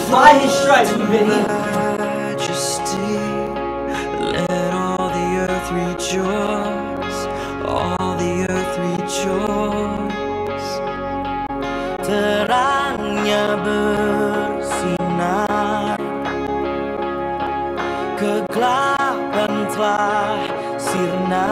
By his stripes we've been healed. Majesty, let all the earth rejoice, all the earth rejoice. Terangnya bersinar, kegelapan telah sirna.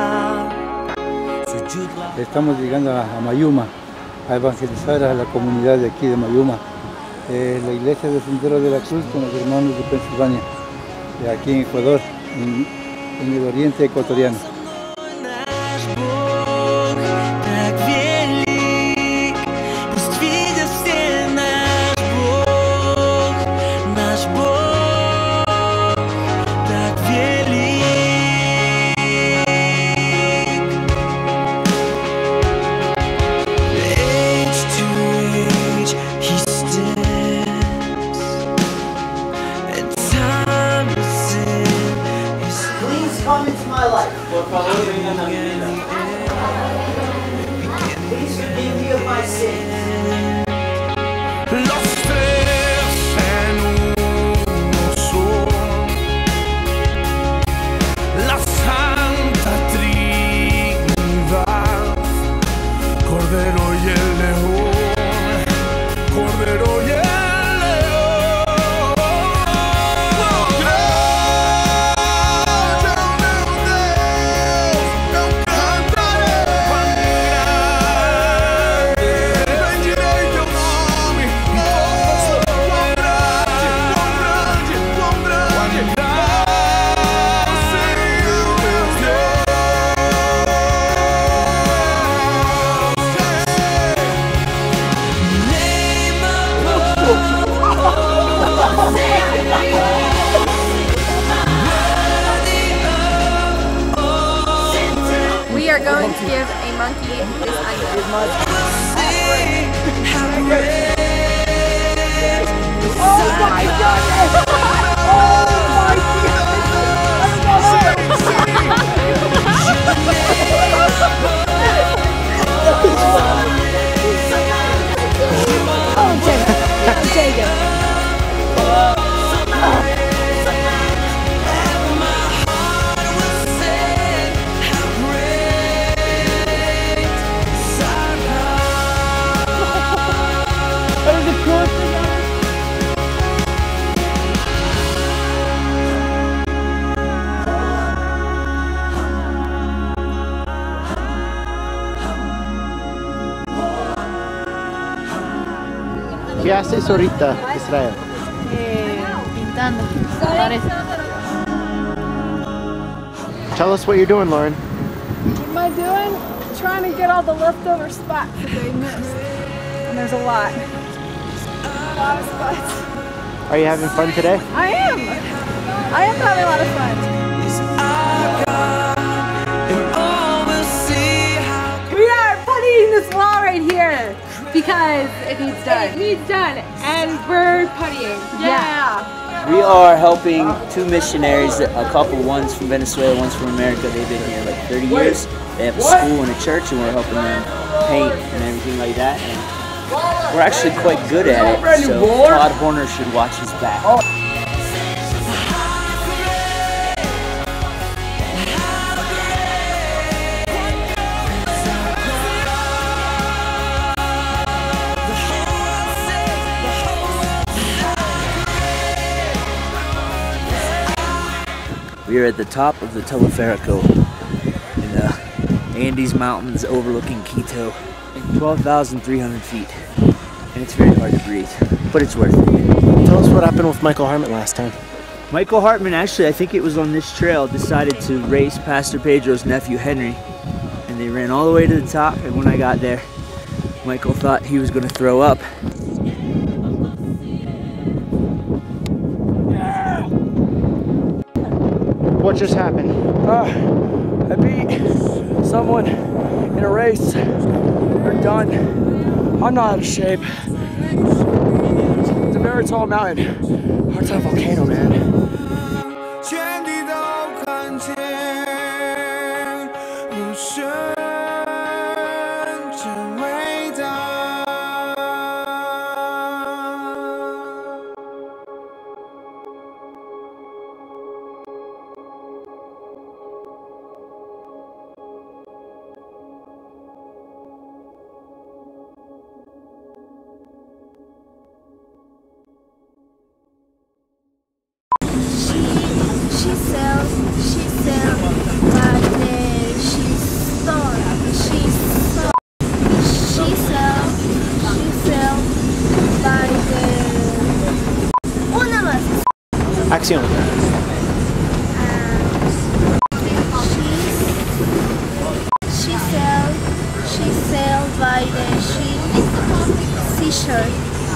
Estamos llegando a Mayuma, a evangelizar a la comunidad de aquí de Mayuma. La iglesia del Sendero de la Cruz con los hermanos de Pensilvania, de aquí en Ecuador, en el oriente ecuatoriano. Come into my life. Please forgive me of my sins. Los tres en uno son, la Santa Trinidad, Cordero y el León, Cordero y el León. We are going to give a monkey this onion. Oh my goodness! Oh my goodness! Take it. ¿Qué haces ahorita, Israel? Pintando. Tell us what you're doing, Lauren. What am I doing? Trying to get all the leftover spots that they missed. And there's a lot. A lot of spots. Are you having fun today? I am. I am having a lot of fun. We are puttying this wall right here because it needs done. It needs done. And we're puttying. Yeah. We are helping two missionaries, a couple, one's from Venezuela, one's from America. They've been here like 30 years. They have a school and a church, and we're helping them paint and everything like that. And we're actually quite good at it, so Todd Horner should watch his back. We are at the top of the Teleferico in the Andes Mountains overlooking Quito, 12,300 feet, and it's very hard to breathe, but it's worth it. Tell us what happened with Michael Hartman last time. Michael Hartman, actually, I think it was on this trail, decided to race Pastor Pedro's nephew Henry, and they ran all the way to the top, and when I got there, Michael thought he was going to throw up. What just happened? I beat someone in a race. We're done. I'm not out of shape. It's a very tall mountain. It's a volcano, man. she sells by the store. She sells by the una más. Acción. She sells by the T-shirt.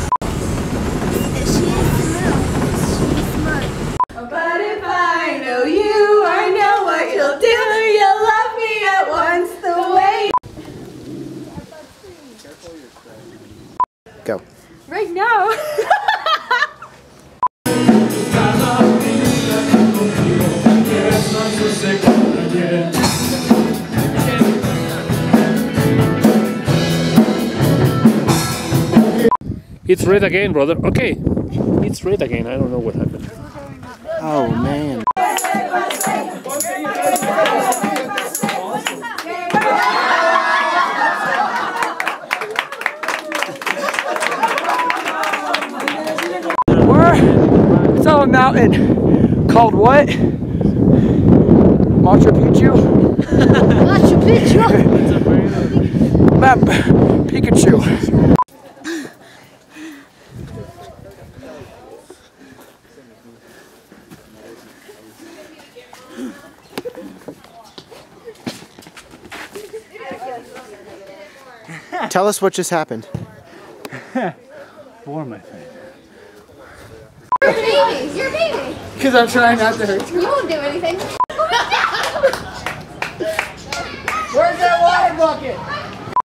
She is smart. But if I know you, I know what you'll do. You'll love me at once the way. Go. Right now. It's red again, brother. Okay. It's red again. I don't know what happened. Oh, man. It's on a mountain called what? Machu Picchu? Machu Picchu. Map Pikachu. Tell us what just happened. War, my friend. You're baby. You're baby. Because I'm trying not to hurt you. You won't do anything. Where's that water bucket?